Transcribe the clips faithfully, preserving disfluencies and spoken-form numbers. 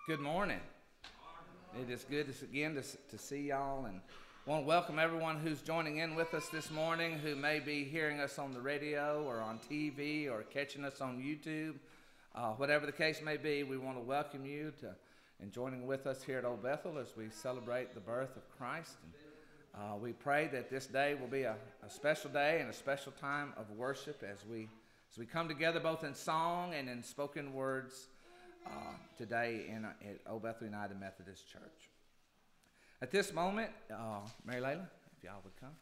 Good morning. It is good to, again to, to see y'all, and want to welcome everyone who's joining in with us this morning, who may be hearing us on the radio or on T V or catching us on YouTube. Uh, whatever the case may be, we want to welcome you to and joining with us here at Old Bethel as we celebrate the birth of Christ. And, uh, we pray that this day will be a, a special day and a special time of worship as we as we come together both in song and in spoken words uh, today in uh, at Old Bethel United Methodist Church. At this moment, uh, Mary Layla, if y'all would come.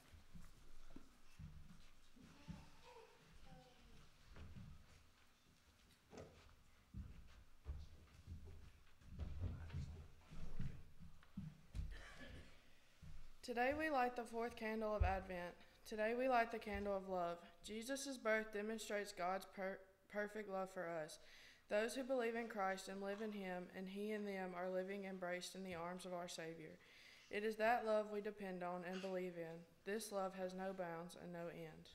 Today we light the fourth candle of Advent. Today we light the candle of love. Jesus' birth demonstrates God's per- perfect love for us. Those who believe in Christ and live in Him, and He and them are living embraced in the arms of our Savior. It is that love we depend on and believe in. This love has no bounds and no end.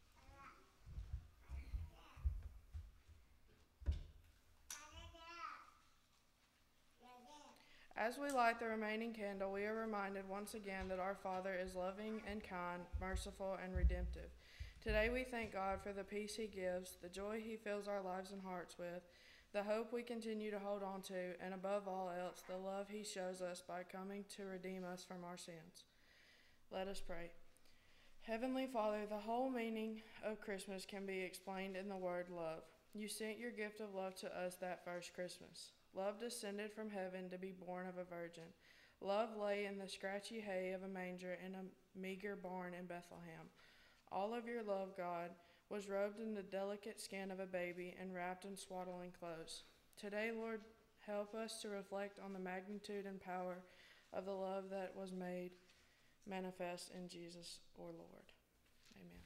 As we light the remaining candle, we are reminded once again that our Father is loving and kind, merciful and redemptive. Today we thank God for the peace He gives, the joy He fills our lives and hearts with, the hope we continue to hold on to, and above all else, the love He shows us by coming to redeem us from our sins. Let us pray. Heavenly Father, the whole meaning of Christmas can be explained in the word love. You sent your gift of love to us that first Christmas. Love descended from heaven to be born of a virgin. Love lay in the scratchy hay of a manger in a meager barn in Bethlehem. All of your love, God, was robed in the delicate skin of a baby and wrapped in swaddling clothes. Today, Lord, help us to reflect on the magnitude and power of the love that was made manifest in Jesus, our Lord. Amen.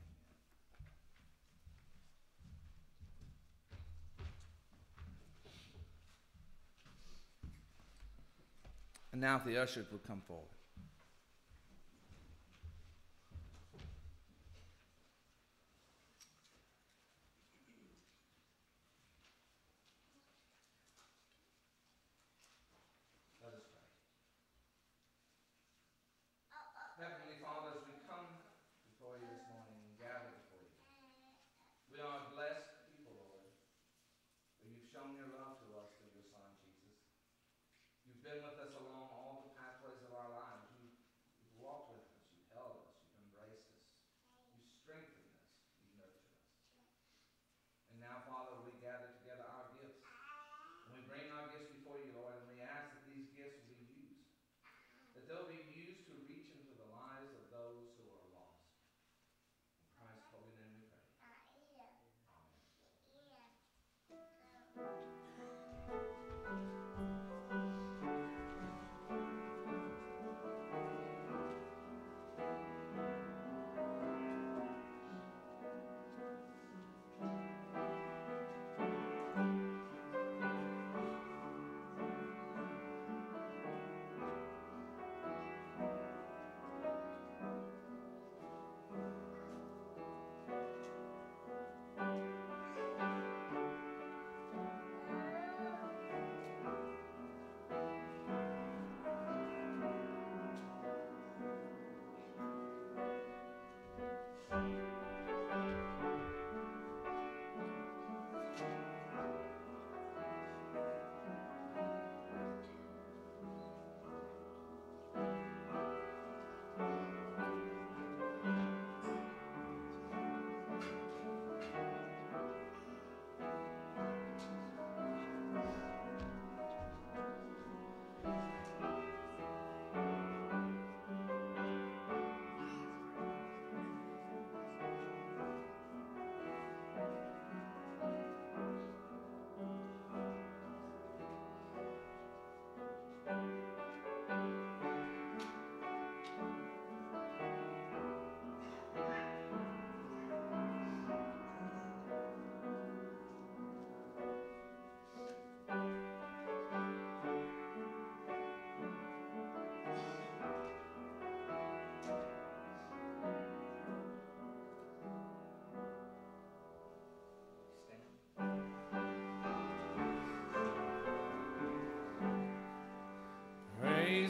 And now if the ushers would come forward. Let us pray. Heavenly Father, as we come before you this morning and gather before you, we are a blessed people, Lord, for you've shown your love to us through your Son, Jesus. You've been with us along all the pathways of our lives.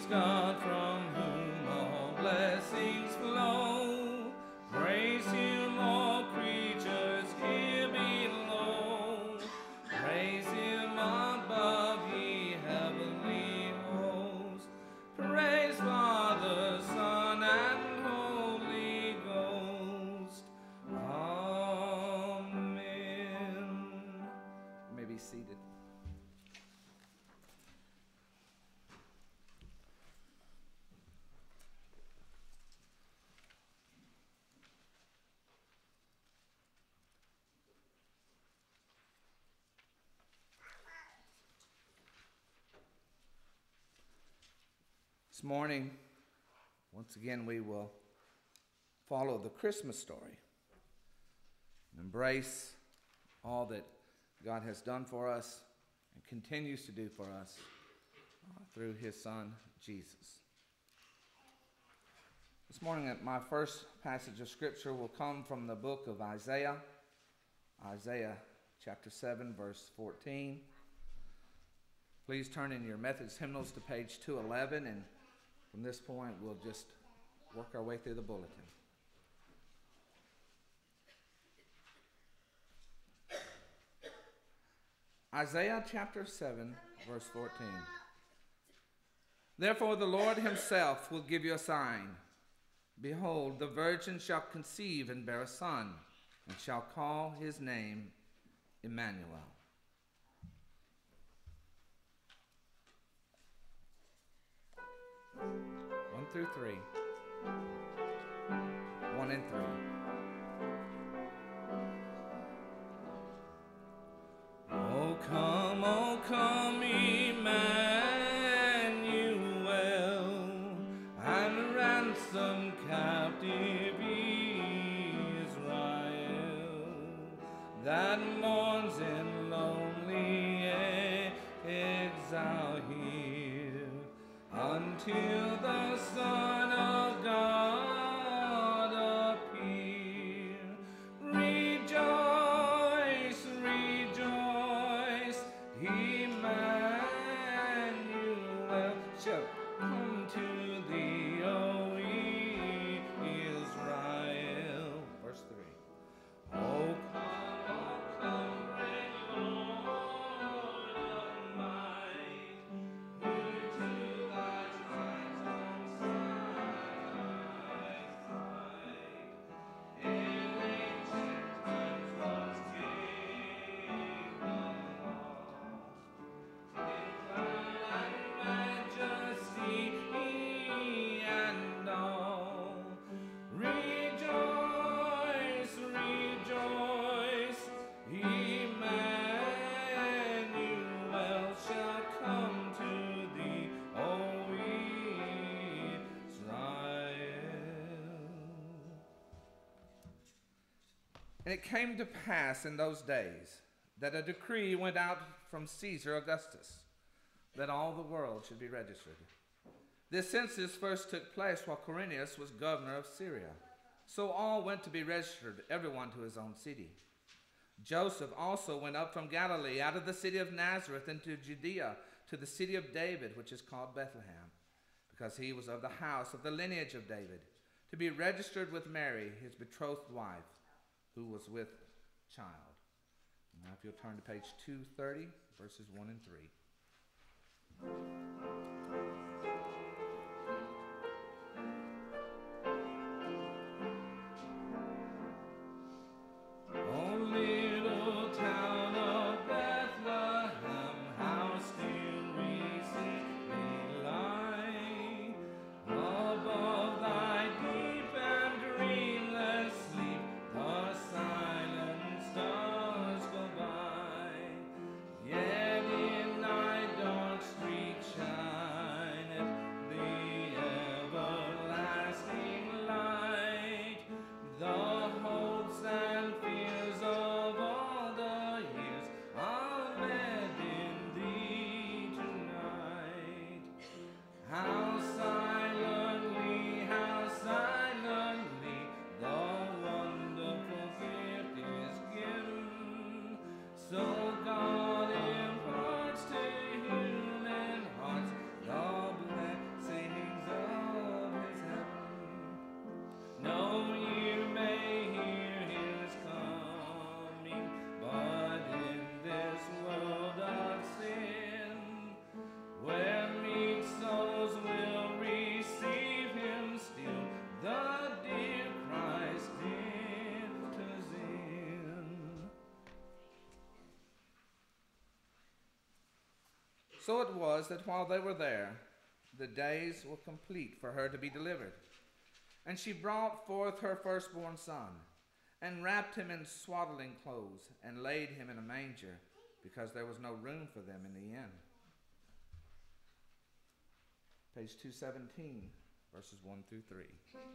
God from whom all blessings flow. Praise him, all creatures here below. Praise him above, ye heavenly hosts. Praise Father, Son, and Holy Ghost. Amen. You may be seated. This morning, once again, we will follow the Christmas story and embrace all that God has done for us and continues to do for us uh, through his Son, Jesus. This morning, my first passage of Scripture will come from the book of Isaiah, Isaiah chapter seven, verse fourteen. Please turn in your Methodist hymnals to page two eleven, and from this point, we'll just work our way through the bulletin. Isaiah chapter seven, verse fourteen. Therefore the Lord himself will give you a sign. Behold, the virgin shall conceive and bear a son, and shall call his name Emmanuel. One through three. One and three. Oh come, oh come, Emmanuel, and ransom captive Israel, that mourns in lonely exile here, until the Son of God appear. Rejoice, rejoice, Emmanuel shall come to thee, O Israel. Verse three. Oh, come, oh, come, great Lord of might, who to thy tribes on Sinai's side, in ancient times was gave the law, in cloud and majesty and all. Rejoice, rejoice, Emmanuel shall come to thee, O Israel. And it came to pass in those days that a decree went out from Caesar Augustus that all the world should be registered. This census first took place while Quirinius was governor of Syria. So all went to be registered, everyone to his own city. Joseph also went up from Galilee, out of the city of Nazareth, into Judea, to the city of David, which is called Bethlehem, because he was of the house of the lineage of David, to be registered with Mary, his betrothed wife, who was with child. Now if you'll turn to page two thirty, verses one and three. Oh, little town of Bethlehem, how still recently lie, above thy deep and dreamless sleep, the silent stars go by. Yet in thy dark street shineth So it was that while they were there, the days were complete for her to be delivered. And she brought forth her firstborn son, and wrapped him in swaddling clothes, and laid him in a manger, because there was no room for them in the inn. Page two seventeen, verses one through three.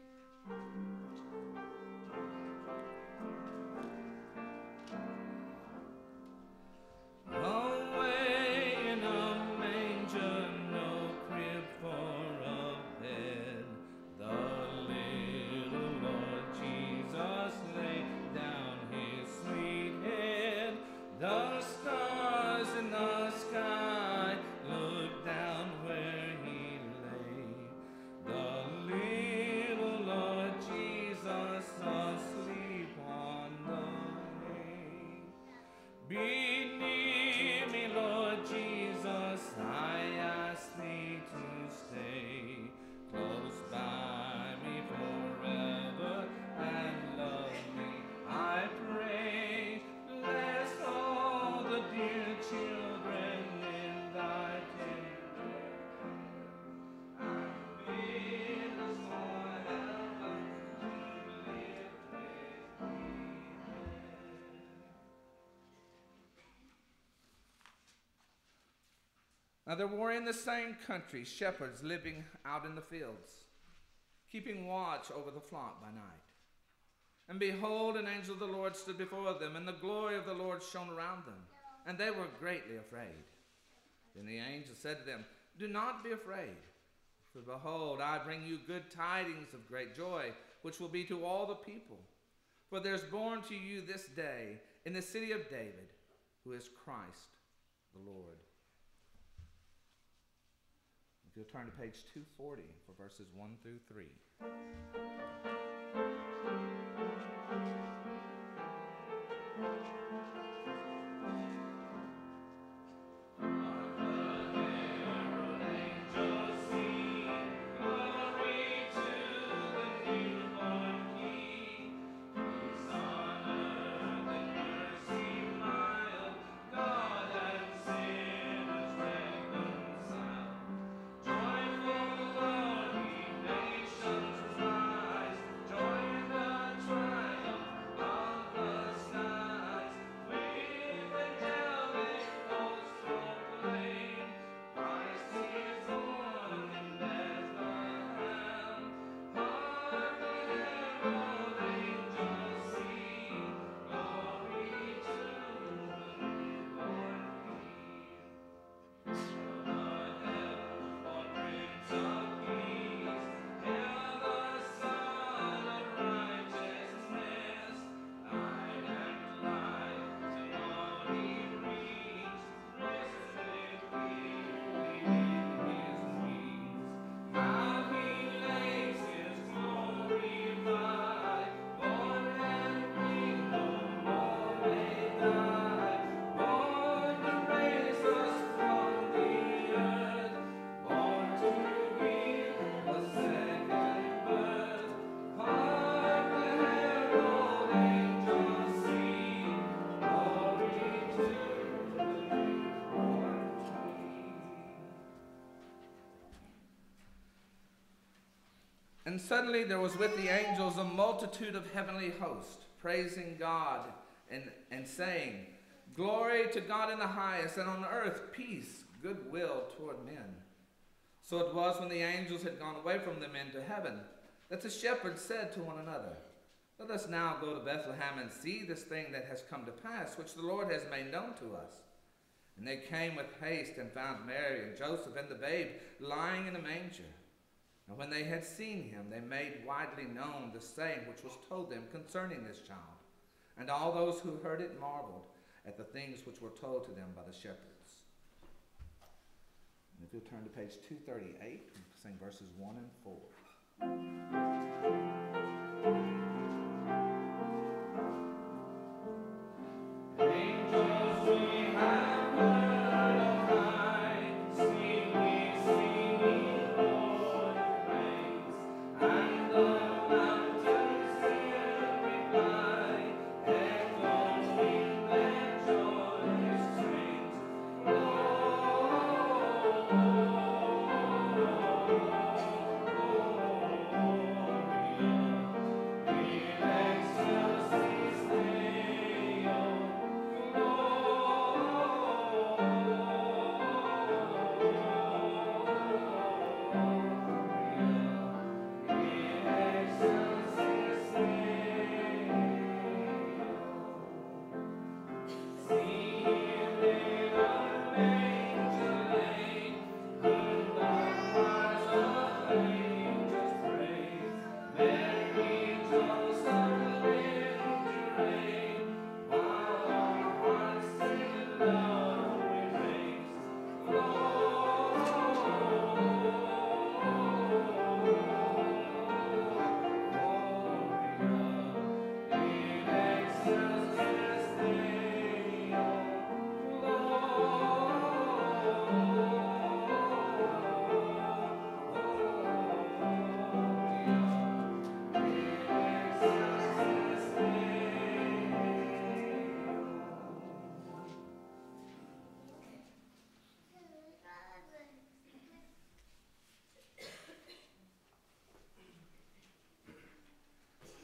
Away in a manger, no crib for a bed, the little Lord Jesus laid down his sweet head. The stars in the sky looked down where he lay. The little Lord Jesus asleep on the hay. Be near me, Lord Jesus, I ask thee to stay close by me forever and love me, I pray. Bless all the dear children in thy tender care, and bid us for heaven to live with thee there. Now there were in the same country shepherds living out in the fields, keeping watch over the flock by night. And behold, an angel of the Lord stood before them, and the glory of the Lord shone around them, and they were greatly afraid. Then the angel said to them, Do not be afraid, for behold, I bring you good tidings of great joy, which will be to all the people. For there is born to you this day in the city of David, who is Christ the Lord. If you'll turn to page two forty for verses one through three. And suddenly there was with the angels a multitude of heavenly hosts, praising God and, and saying, Glory to God in the highest, and on earth peace, goodwill toward men. So it was when the angels had gone away from them into heaven, that the shepherds said to one another, Let us now go to Bethlehem and see this thing that has come to pass, which the Lord has made known to us. And they came with haste and found Mary and Joseph and the babe lying in a manger. And when they had seen him, they made widely known the saying which was told them concerning this child. And all those who heard it marveled at the things which were told to them by the shepherds. And if you'll turn to page two thirty-eight, we'll sing verses one and four. Angels we have heard on high, singing, singing, Lord praise, and the mountains still reply, echoing their joyous strains. Lord,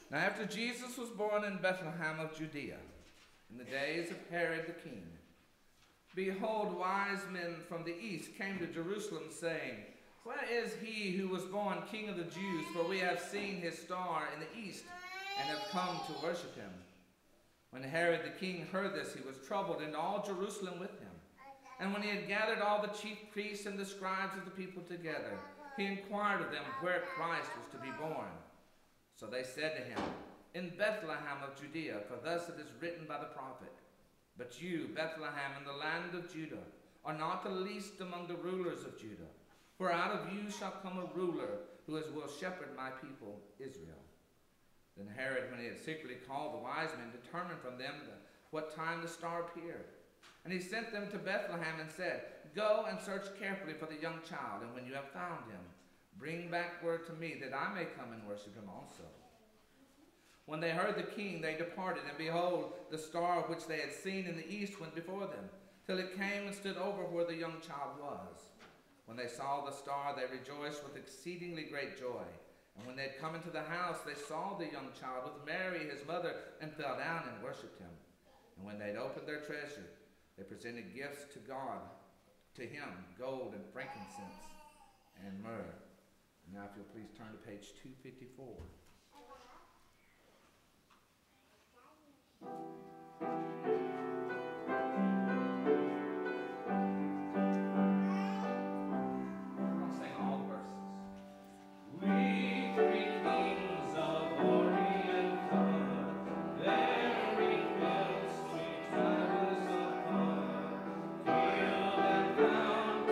Now after Jesus was born in Bethlehem of Judea, in the days of Herod the king, behold, wise men from the east came to Jerusalem, saying, Where is he who was born King of the Jews? For we have seen his star in the east, and have come to worship him. When Herod the king heard this, he was troubled, and all Jerusalem with him. And when he had gathered all the chief priests and the scribes of the people together, he inquired of them where Christ was to be born. So they said to him, In Bethlehem of Judea, for thus it is written by the prophet, But you, Bethlehem, in the land of Judah, are not the least among the rulers of Judah. For out of you shall come a ruler who is, will shepherd my people Israel. Then Herod, when he had secretly called the wise men, determined from them the, what time the star appeared. And he sent them to Bethlehem and said, Go and search carefully for the young child, and when you have found him, bring back word to me, that I may come and worship him also. When they heard the king, they departed, and behold, the star which they had seen in the east went before them, till it came and stood over where the young child was. When they saw the star, they rejoiced with exceedingly great joy. And when they had come into the house, they saw the young child with Mary his mother, and fell down and worshipped him. And when they had opened their treasure, they presented gifts to God, to him, gold and frankincense and myrrh. Now if you'll please turn to page two fifty-four.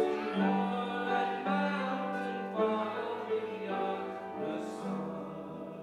The sun.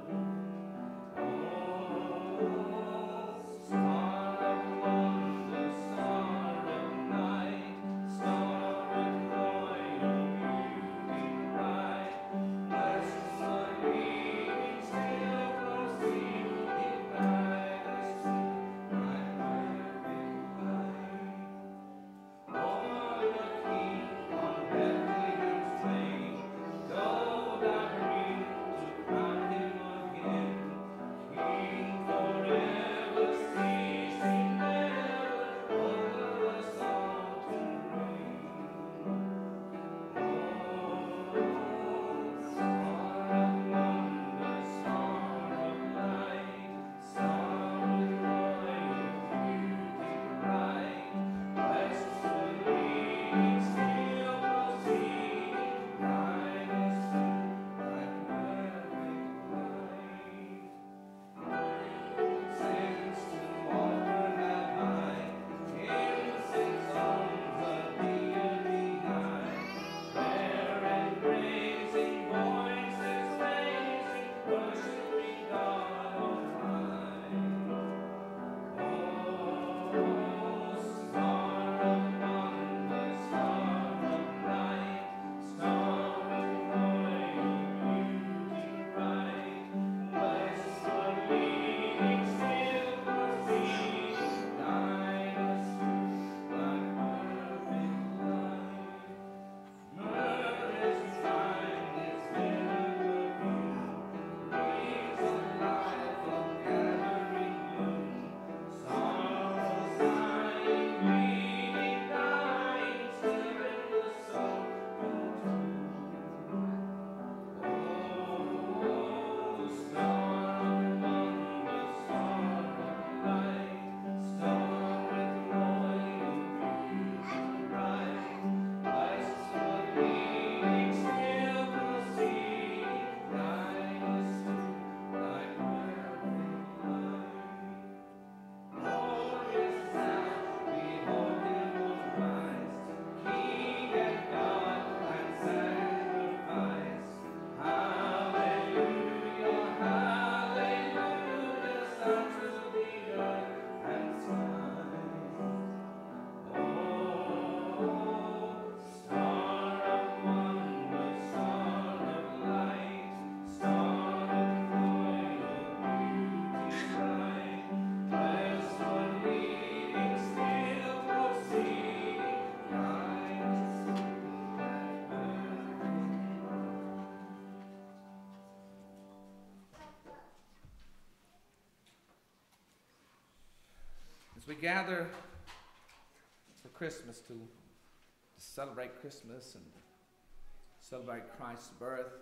As we gather for Christmas to, to celebrate Christmas and celebrate Christ's birth,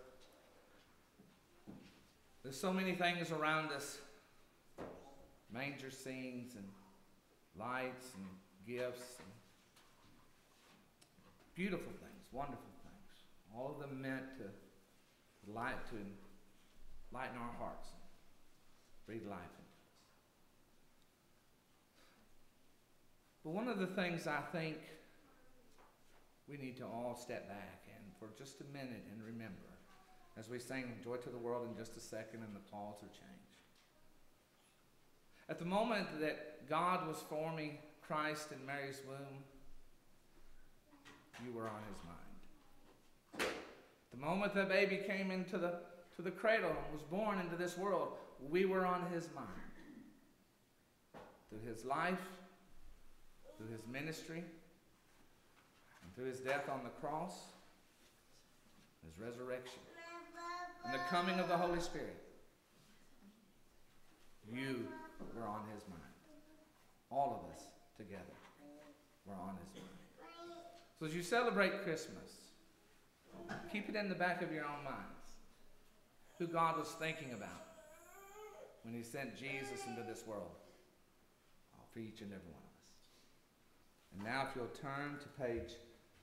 there's so many things around us, manger scenes and lights and gifts and beautiful things, wonderful things, all of them meant to light to lighten our hearts and breathe life into us. But one of the things I think we need to all step back and for just a minute and remember, as we sing Joy to the World in just a second and the call to change. At the moment that God was forming Christ in Mary's womb, you were on his mind. The moment that baby came into the, to the cradle and was born into this world, we were on his mind. Through his life, through his ministry, and through his death on the cross, his resurrection, and the coming of the Holy Spirit, you were on his mind. All of us together were on his mind. So as you celebrate Christmas, keep it in the back of your own minds who God was thinking about when he sent Jesus into this world for each and every one of us. And now if you'll turn to page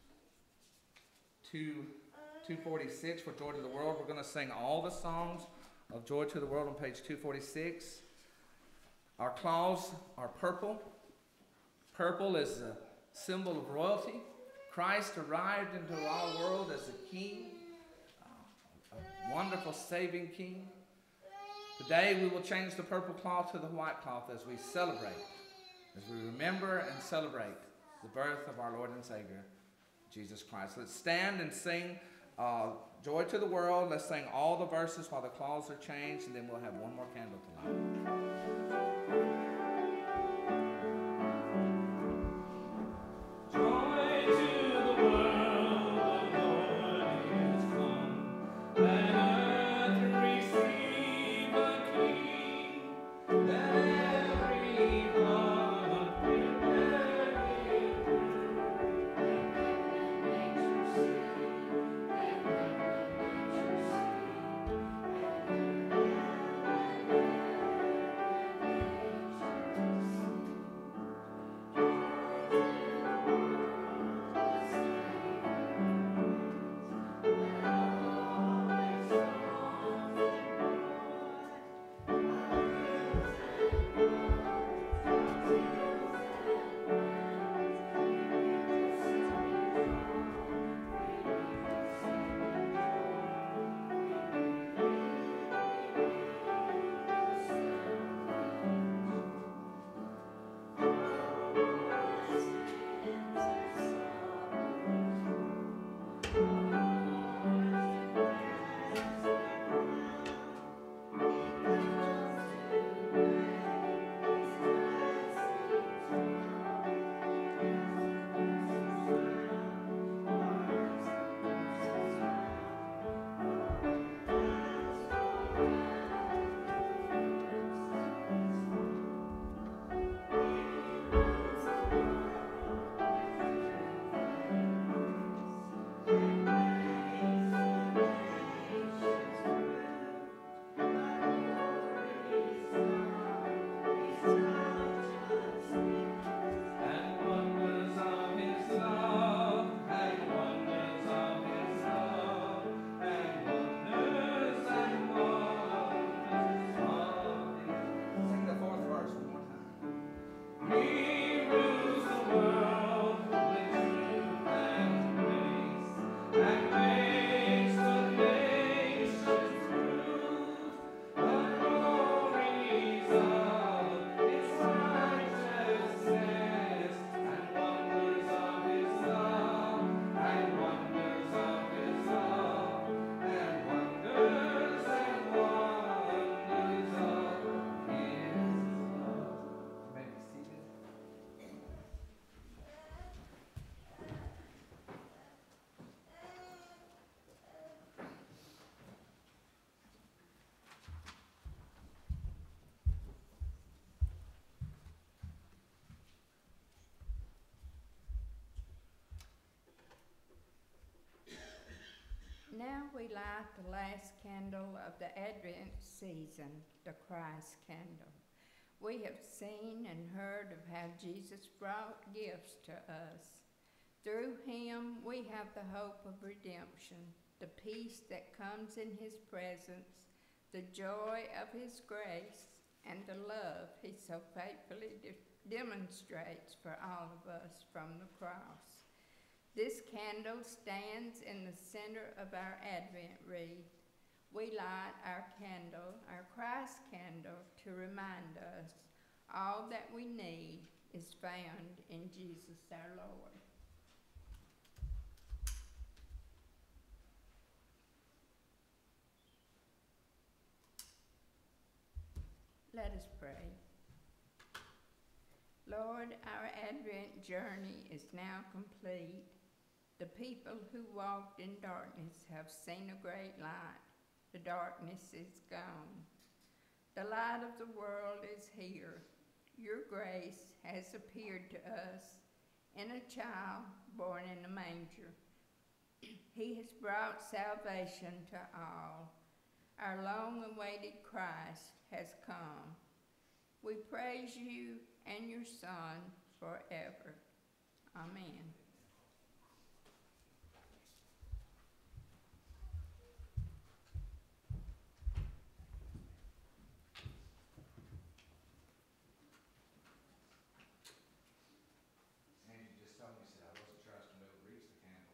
two forty-six for Joy to the World, we're going to sing all the songs of Joy to the World on page two forty-six. Our cloths are purple. Purple is a symbol of royalty. Christ arrived into our world as a king, a wonderful saving king. Today we will change the purple cloth to the white cloth as we celebrate, as we remember and celebrate the birth of our Lord and Savior, Jesus Christ. Let's stand and sing uh, Joy to the World. Let's sing all the verses while the cloths are changed, and then we'll have one more candle to light. Now we light the last candle of the Advent season, the Christ candle. We have seen and heard of how Jesus brought gifts to us. Through him we have the hope of redemption, the peace that comes in his presence, the joy of his grace, and the love he so faithfully de- demonstrates for all of us from the cross. This candle stands in the center of our Advent wreath. We light our candle, our Christ candle, to remind us all that we need is found in Jesus our Lord. Let us pray. Lord, our Advent journey is now complete. The people who walked in darkness have seen a great light. The darkness is gone. The light of the world is here. Your grace has appeared to us in a child born in a manger. He has brought salvation to all. Our long-awaited Christ has come. We praise you and your Son forever. Amen. Angie just told me, she said I wasn't sure I was going to be able to reach the candle.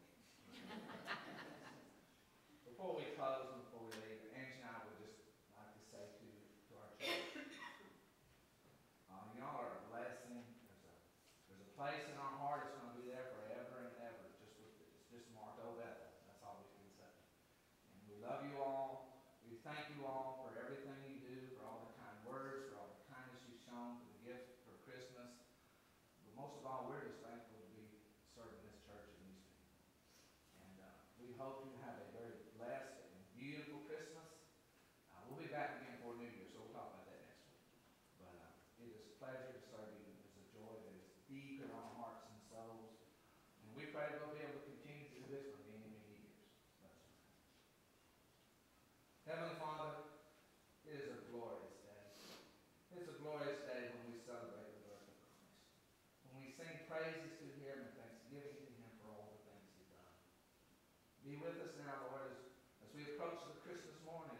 Before we close and before we leave, Angie and I would just like to say to, to our church, uh, y'all are a blessing. There's a, there's a place in our heart that's going to be there forever and ever. Just with, it's just marked O Bethel. That's all we can say. And we love you all. We thank you all for everything you do, for all the kind words, for all the kindness you've shown, for the gift for Christmas. But most of all, we're just thankful to be serving this church and these people. And uh, we hope you have a very blessed and beautiful Christmas. Uh, we'll be back again for New Year, so we'll talk about that next week. But uh, it is a pleasure to serve you. It's a joy that is deep in our hearts and souls. And we pray that we'll be able to continue to do this for many, many years. Let's pray. Heavenly Father, it is a glorious day. It's a glorious day when we celebrate the birth of Christ. When we sing praises to him and thanksgiving to him for all the things he's done. Be with us now, Lord, as, as we approach the Christmas morning.